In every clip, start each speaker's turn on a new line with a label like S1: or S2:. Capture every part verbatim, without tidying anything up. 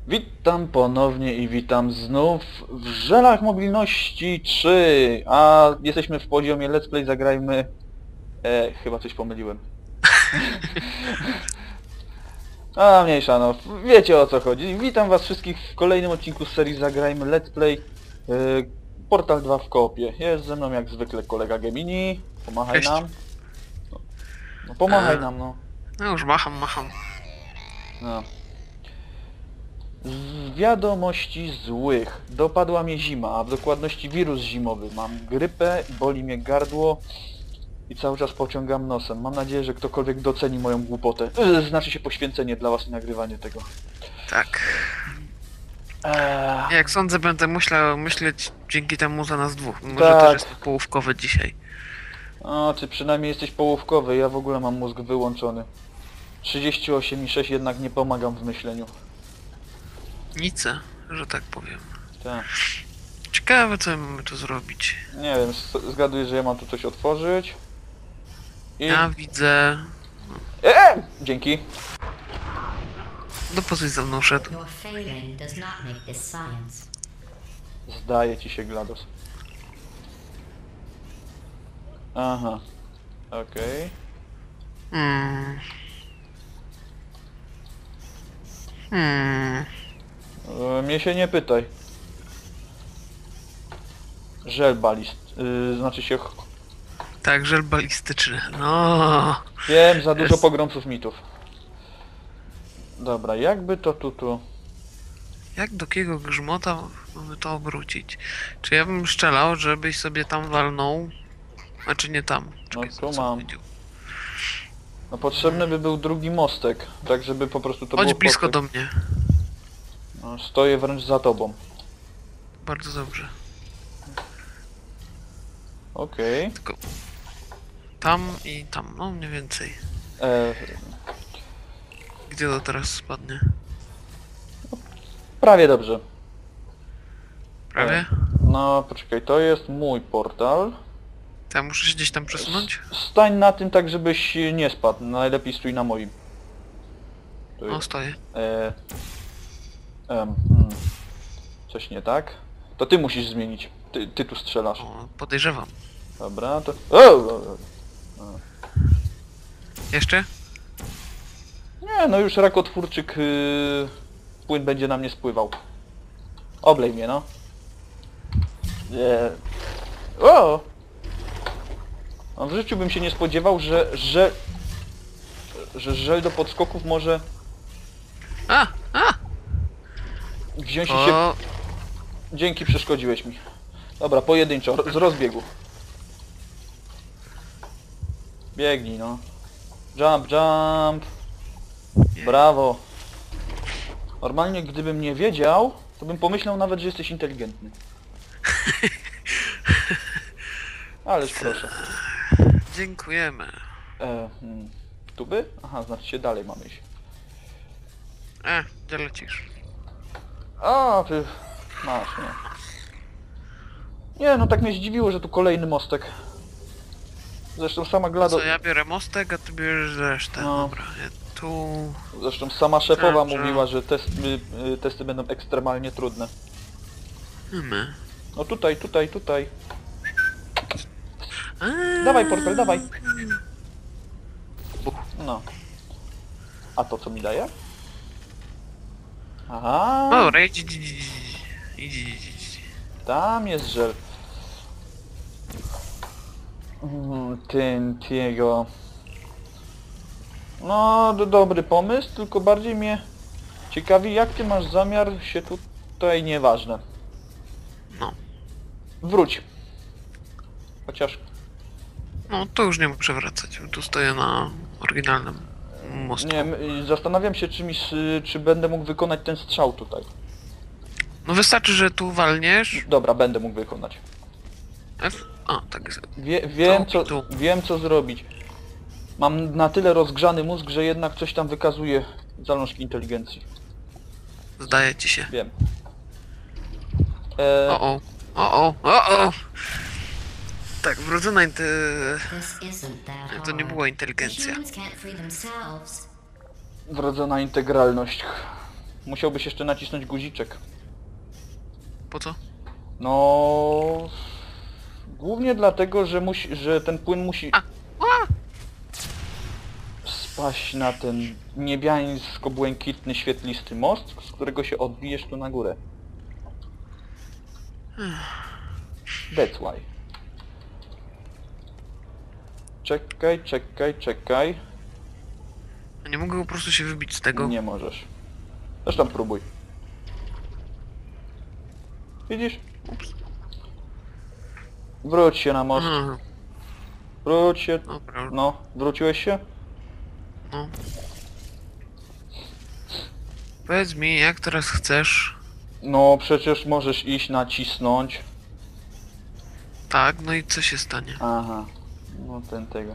S1: Witam ponownie i witam znów w Żelach Mobilności trzy, a jesteśmy w poziomie Let's Play, zagrajmy... E, chyba coś pomyliłem. A, mniejsza, no, wiecie o co chodzi. Witam was wszystkich w kolejnym odcinku z serii Zagrajmy Let's Play e, Portal dwa w koopie. Jest ze mną jak zwykle kolega Gemini. Pomachaj
S2: Cześć.
S1: nam. No, no pomachaj
S2: E.
S1: nam, no.
S2: No już macham, macham.
S1: No. Z wiadomości złych. Dopadła mnie zima, a w dokładności wirus zimowy. Mam grypę, boli mnie gardło i cały czas pociągam nosem. Mam nadzieję, że ktokolwiek doceni moją głupotę. Yy, znaczy się poświęcenie dla was i nagrywanie tego.
S2: Tak.
S1: Eee,
S2: Jak sądzę, będę myślał, myśleć dzięki temu za nas dwóch. Może
S1: Tak.
S2: też jest połówkowy dzisiaj.
S1: o, ty przynajmniej jesteś połówkowy, ja w ogóle mam mózg wyłączony. trzydzieści osiem i sześć jednak nie pomagam w myśleniu.
S2: Nice, że tak powiem.
S1: Tak.
S2: Ciekawe, co mamy tu zrobić.
S1: Nie wiem, s- zgaduję, że ja mam tu coś otworzyć. I...
S2: Ja widzę...
S1: Eee! Dzięki.
S2: No po coś za mną szedł.
S3: Your failing does not make this science.
S1: Zdaje ci się, GLaDOS. Aha. Okej.
S2: Hmm. Hmm.
S1: E, Mnie się nie pytaj. Żel balist. Yy, znaczy się... ch-
S2: Tak, żel balistyczny. No.
S1: Wiem, za dużo
S2: Jest.
S1: pogromców mitów. Dobra, jakby to tu tu...
S2: Jak do kiego grzmota mamy to obrócić? Czy ja bym strzelał, żebyś sobie tam walnął? Znaczy nie tam. Czekaj,
S1: tu
S2: co
S1: mam.
S2: powiedział?
S1: No potrzebny by był drugi mostek. Tak, żeby po prostu to
S2: Chodź
S1: było...
S2: blisko
S1: postek.
S2: do mnie.
S1: No, stoję wręcz za tobą.
S2: Bardzo dobrze.
S1: Okej.
S2: Tylko tam i tam, no mniej więcej.
S1: E,
S2: Gdzie to teraz spadnie?
S1: Prawie dobrze.
S2: Prawie?
S1: No, poczekaj, to jest mój portal.
S2: To ja muszę się gdzieś tam przesunąć?
S1: Stań na tym tak, żebyś nie spadł. Najlepiej stój na moim. Tu
S2: No
S1: jest-
S2: stoję.
S1: E, em, hmm. Coś nie tak? To ty musisz zmienić. Ty, ty tu strzelasz.
S2: O, podejrzewam.
S1: Dobra, to... O, o, o.
S2: Jeszcze?
S1: Nie, no już rakotwórczyk yy, płyn będzie na mnie spływał. Oblej mnie, no. Nie. O! No w życiu bym się nie spodziewał, że... że... że żel do podskoków może
S2: A! A!
S1: wziąć i się...
S2: O!
S1: Dzięki, przeszkodziłeś mi. Dobra, pojedynczo, ro- z rozbiegu. Biegnij, no. Jump, jump. Brawo. Normalnie, gdybym nie wiedział, to bym pomyślał nawet, że jesteś inteligentny. Ależ proszę.
S2: Dziękujemy.
S1: E, hmm. Tuby? Aha, znaczy się dalej mamy iść.
S2: E, gdzie lecisz?
S1: A, ty... Masz, nie. Nie, no tak mnie zdziwiło, że tu kolejny mostek. Zresztą sama GLaDOS...
S2: Co, ja biorę mostek, a ty bierzesz resztę.
S1: No.
S2: Dobra, ja tu...
S1: Zresztą sama szefowa
S2: Dobrze.
S1: mówiła, że testy, y, testy będą ekstremalnie trudne.
S2: My.
S1: No tutaj, tutaj, tutaj.
S2: A,
S1: Dawaj portal, dawaj. No. A to co mi daje? Aha.
S2: Dobra, idź, idź, idź, idź, idź, idź, idź.
S1: Tam jest żel. Mm, Tym, tego. No, do, dobry pomysł, tylko bardziej mnie ciekawi, jak ty masz zamiar się tutaj, nieważne.
S2: No.
S1: Wróć. Chociaż...
S2: No, to już nie muszę wracać. Tu stoję na oryginalnym mostku.
S1: Nie, m- zastanawiam się, czy, mi, s- czy będę mógł wykonać ten strzał tutaj.
S2: No wystarczy, że tu walniesz.
S1: Dobra, będę mógł wykonać.
S2: F. A, tak jest.
S1: Wie, wiem,
S2: Tu
S1: co,
S2: i tu.
S1: wiem co zrobić. Mam na tyle rozgrzany mózg, że jednak coś tam wykazuje zalążki inteligencji.
S2: Zdaje ci się.
S1: Wiem. E,
S2: O o. O o. O o. Tak, wrodzona inte...
S3: This isn't that hard.
S2: To nie była inteligencja.
S3: Humans can't free themselves.
S1: wrodzona integralność. musiałbyś jeszcze nacisnąć guziczek.
S2: Po co?
S1: No... Głównie dlatego, że, musi, że ten płyn musi
S2: A! A!
S1: spaść na ten niebiańsko-błękitny, świetlisty most, z którego się odbijesz tu na górę. That's why. Czekaj, czekaj, czekaj.
S2: A nie mogę po prostu się wybić z tego?
S1: Nie możesz. Zresztą próbuj. Widzisz?
S2: Ups.
S1: Wróć się na most.
S2: Aha,
S1: Wróć się.
S2: dobra,
S1: No, wróciłeś się?
S2: no. Powiedz mi, jak teraz chcesz?
S1: No, przecież możesz iść nacisnąć.
S2: Tak, no i co się stanie?
S1: Aha. No ten tego.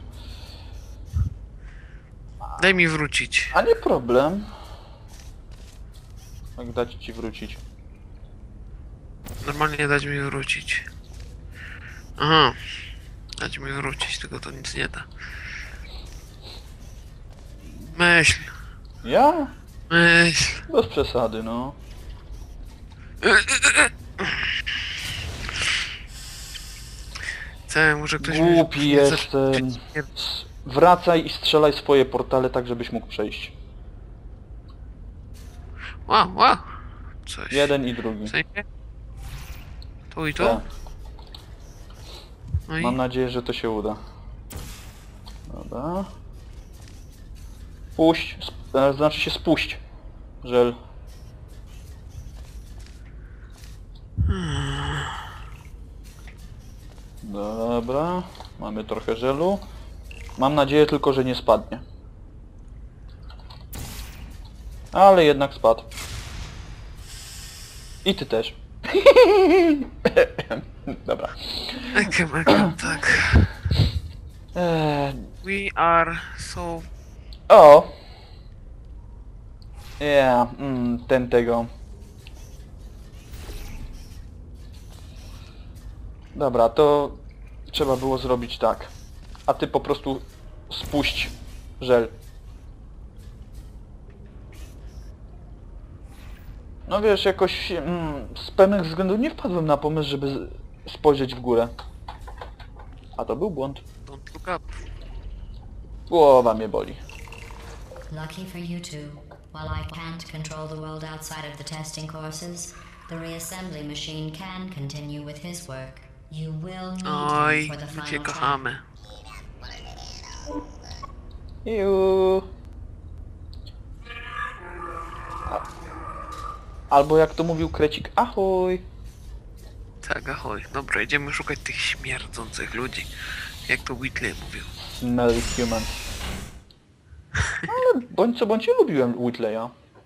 S2: Daj mi wrócić.
S1: A nie problem. Jak dać ci wrócić?
S2: Normalnie dać mi wrócić. Aha. Dać mi wrócić, tylko to nic nie da. Myśl,
S1: Ja?
S2: myśl.
S1: Bez przesady, no.
S2: Co, może ktoś
S1: Głupi
S2: mi...
S1: jestem. S- Wracaj i strzelaj swoje portale tak, żebyś mógł przejść.
S2: Wow, wow. Coś.
S1: Jeden i drugi.
S2: W sensie? Tu i tu?
S1: Tak.
S2: No i...
S1: Mam nadzieję, że to się uda. Dobra. Puść, sp- e, znaczy się spuść. Żel. Dobra, mamy trochę żelu. Mam nadzieję tylko, że nie spadnie. Ale jednak spadł. I ty też. Dobra.
S2: Ekem, ekem, tak.
S1: Eee,
S2: We are so...
S1: o! Ja, mm, ten tego. Dobra, to trzeba było zrobić tak. A ty po prostu spuść żel. No wiesz, jakoś mm, z pewnych względów nie wpadłem na pomysł, żeby z- spojrzeć w górę. A to był błąd.
S2: Don't look up.
S1: Głowa mnie boli.
S3: Lucky for you two, while I can't control the world outside of the testing courses, the reassembly machine can continue with his work. You will need
S2: Oj,
S3: him for the
S2: my
S3: final
S2: cię
S3: trial.
S2: kochamy.
S1: Iu. A- Albo jak to mówił Krecik, ahoj.
S2: Tak, ahoj. Dobra, idziemy szukać tych śmierdzących ludzi. Jak to Whitley mówił.
S1: Smelly human. Ale bądź co bądź, ja lubiłem Whitleya.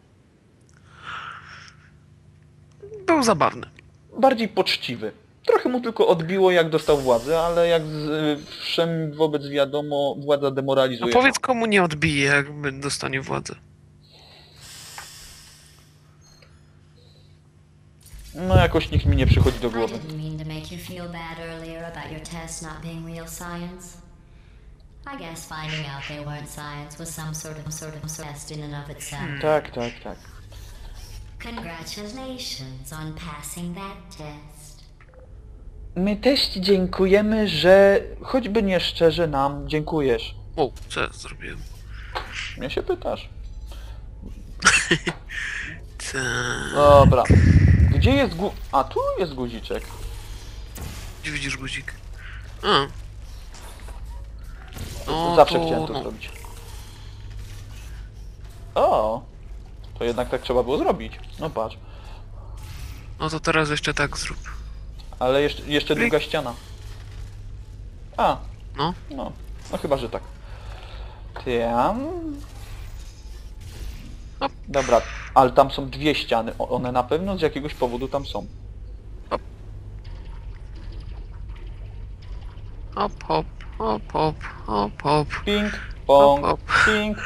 S2: Był zabawny.
S1: Bardziej poczciwy. Trochę mu tylko odbiło jak dostał władzę, ale jak z, y, wszem wobec wiadomo, władza
S2: A
S1: demoralizuje.
S2: powiedz komu nie odbije, jakby dostanie władzę.
S1: No jakoś nikt mi nie przychodzi do
S3: I
S1: głowy.
S3: didn't mean to make you feel bad earlier about your tests not being real science. I guess finding out they weren't science was some sort of sort of test in and of itself.
S1: Tak, tak, tak.
S3: Congratulations on passing that test.
S1: My też ci dziękujemy, że choćby nie szczerze nam dziękujesz.
S2: O, co ja zrobiłem?
S1: Mnie się pytasz.
S2: Co?
S1: Dobra. Gdzie jest gu... A, tu jest guziczek.
S2: Gdzie widzisz guzik? A. No,
S1: Zawsze
S2: to...
S1: chciałem to zrobić. O! To jednak tak trzeba było zrobić. No patrz.
S2: No to teraz jeszcze tak zrób.
S1: Ale jeszcze, jeszcze
S2: Klik.
S1: druga ściana. A,
S2: No.
S1: no. No chyba, że tak. Tam.
S2: Hop.
S1: Dobra, ale tam są dwie ściany. O- One na pewno z jakiegoś powodu tam są.
S2: Hop, hop, hop, hop, hop, hop.
S1: Ping, pong,
S2: Hop,
S1: ping.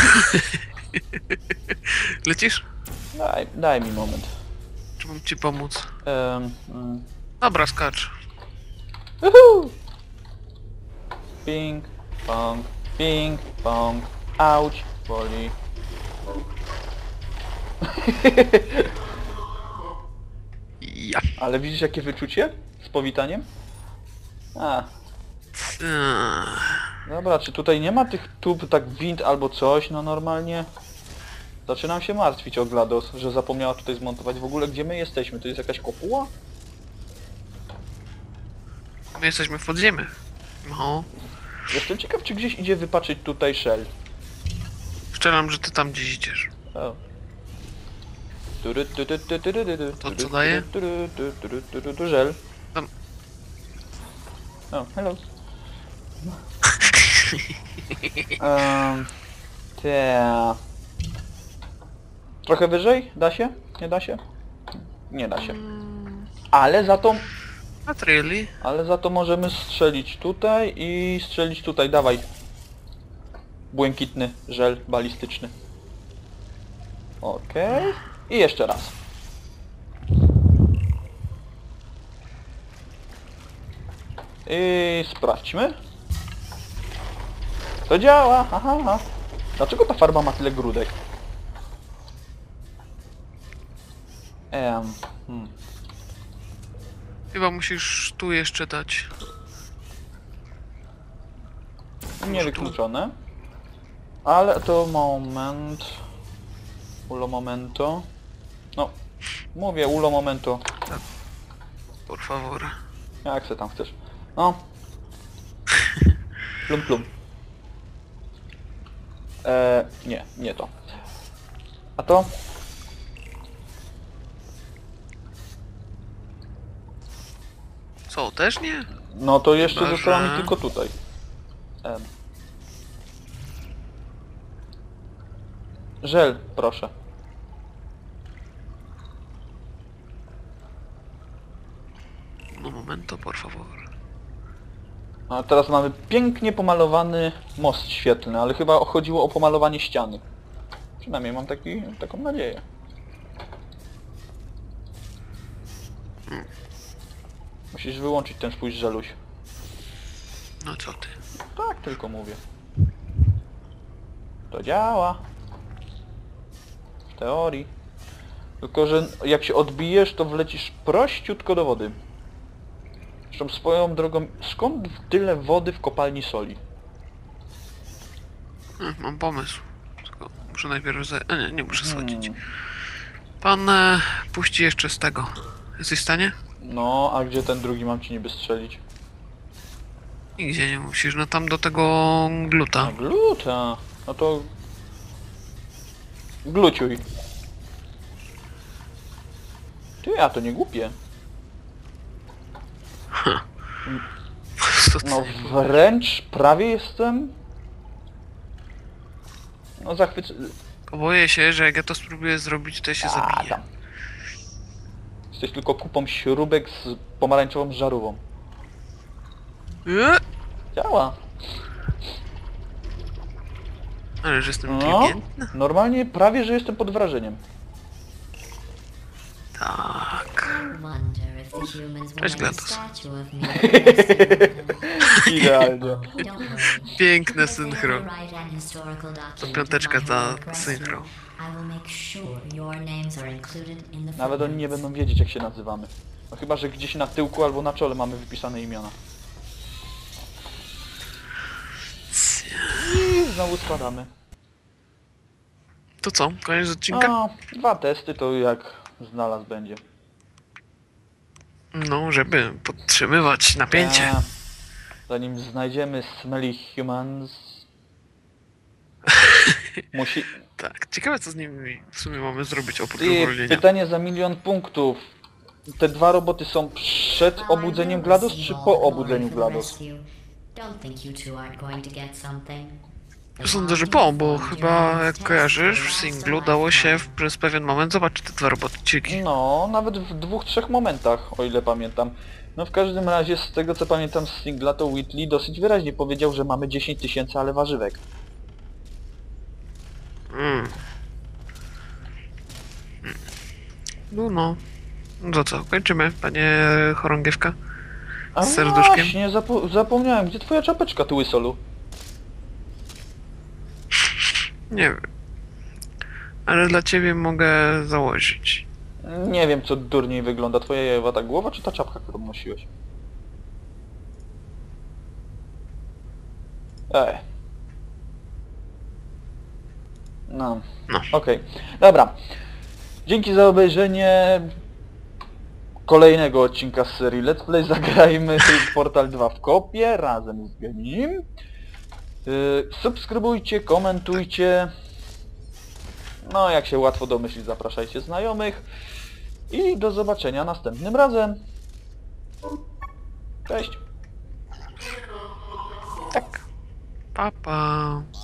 S2: Lecisz?
S1: Daj, daj mi moment.
S2: Czy mam ci pomóc?
S1: Um, mm.
S2: Dobra, skacz.
S1: Uhu! Ping, pong, ping, pong. Auć, boli.
S2: Ja.
S1: Ale widzisz jakie wyczucie? Z powitaniem? A,
S2: Eee,
S1: dobra, czy tutaj nie ma tych tub, tak wind albo coś, no normalnie... Zaczynam się martwić o GLaDOS, że zapomniała tutaj zmontować. W ogóle gdzie my jesteśmy? To jest jakaś kopuła?
S2: My jesteśmy w podziemiu. No.
S1: Jestem ciekaw, czy gdzieś idzie wypaczyć tutaj Shell.
S2: Szczeram, że ty tam gdzieś idziesz.
S1: O. Tury, tu, tu, tu, tu, tu, tu, tu,
S2: To
S1: tu,
S2: co
S1: tu,
S2: daje?
S1: tu, tu, tu, tu, tu, tu, tu, Żel.
S2: Tam.
S1: O, hello. um, te... Trochę wyżej? Da się? Nie da się? Nie da się. Ale za to...
S2: Not really.
S1: Ale za to możemy strzelić tutaj i strzelić tutaj. Dawaj. Błękitny żel balistyczny. Okej. I jeszcze raz. I sprawdźmy. To działa. Aha, aha. Dlaczego ta farba ma tyle grudek? Em, hmm.
S2: Chyba musisz tu jeszcze dać.
S1: Niewykluczone. Ale to moment. Ulo momento. No. Mówię ulo momento.
S2: Por favor.
S1: Jak se tam chcesz. No. Plum plum. Eee, nie, nie to. A to?
S2: Co, też nie?
S1: No to jeszcze
S2: Chyba,
S1: została mi
S2: że-
S1: tylko tutaj. Em. Żel, proszę.
S2: No momento, por favor.
S1: A teraz mamy pięknie pomalowany most świetlny, ale chyba chodziło o pomalowanie ściany. Przynajmniej mam taki, taką nadzieję. Musisz wyłączyć ten swój żeluś.
S2: No co ty?
S1: Tak tylko mówię. To działa. W teorii. Tylko, że jak się odbijesz, to wlecisz prościutko do wody. Zresztą swoją drogą, skąd tyle wody w kopalni soli?
S2: Hm, mam pomysł. Tylko muszę najpierw... Za... A nie, nie muszę schodzić.
S1: Hmm.
S2: Pan e, puści jeszcze z tego. Jesteś w stanie?
S1: No, a gdzie ten drugi mam ci niby strzelić?
S2: Nigdzie nie musisz, no tam do tego gluta.
S1: A gluta. No to... Gluciuj. Ty, a to nie głupie.
S2: Co ty?
S1: No wręcz prawie jestem... No zachwyc...
S2: Boję się, że jak ja to spróbuję zrobić, to ja się
S1: A,
S2: zabiję.
S1: tam. Jesteś tylko kupą śrubek z pomarańczową żarówką.
S2: E?
S1: Działa.
S2: Ale że jestem
S1: No,
S2: inteligentny?
S1: normalnie prawie, że jestem pod wrażeniem.
S2: Tak.
S3: Wonder if the humans will
S2: Cześć,
S3: make a
S2: GLaDOS.
S3: statue of me. Don't
S1: Idealnie.
S3: worry.
S2: Piękne
S3: If they ever
S2: synchro.
S3: write an historical document
S2: piąteczka
S3: of my
S2: za
S3: heroic rescue,
S2: synchro.
S3: I will make sure your names are included in the
S1: Nawet oni nie
S3: footnotes.
S1: będą wiedzieć, jak się nazywamy. No chyba, że gdzieś na tyłku albo na czole mamy wypisane imiona. I znowu spadamy.
S2: To co? Koniec odcinka?
S1: No, dwa testy to jak znalazł będzie.
S2: No, żeby podtrzymywać napięcie.
S1: A, zanim znajdziemy Smelly Humans... Musi...
S2: Tak. Ciekawe co z nimi w sumie mamy zrobić oprócz
S1: Ty,
S2: uwolnienia.
S1: pytanie za milion punktów. Te dwa roboty są przed
S3: While I
S1: obudzeniem
S3: will
S1: GLaDOS
S3: receive
S1: czy
S3: all
S1: po
S3: the glory
S1: obudzeniu
S3: for the
S1: GLaDOS?
S3: rescue, don't think you two aren't going to get something. The
S2: Sądzę, że
S3: bond
S2: po,
S3: you
S2: bo
S3: formed
S2: chyba
S3: during
S2: jak
S3: this
S2: kojarzysz,
S3: test
S2: w
S3: will last
S2: singlu
S3: a
S2: dało się
S3: lifetime.
S2: w, przez pewien moment zobaczyć te dwa robotciki.
S1: No, nawet w dwóch, trzech momentach, o ile pamiętam. No w każdym razie, z tego co pamiętam z singla, to Whitley dosyć wyraźnie powiedział, że mamy dziesięć tysięcy, ale warzywek.
S2: Mm. No no. No to co, kończymy, panie chorągiewka?
S1: A
S2: Z serduszkiem?
S1: właśnie, zapo zapomniałem, gdzie twoja czapeczka, tu łysolu?
S2: Nie wiem. Ale dla ciebie mogę założyć.
S1: Nie wiem, co durniej wygląda. Twoja jajowata głowa, czy ta czapka, którą nosiłeś? Ej. No.
S2: No.
S1: Okej. Dobra. Dzięki za obejrzenie kolejnego odcinka z serii Let's Play. Zagrajmy Portal dwa w kopie razem z Genim. Yy, subskrybujcie, komentujcie. No, jak się łatwo domyślić, zapraszajcie znajomych. I do zobaczenia następnym razem. Cześć.
S2: Tak. Pa, pa.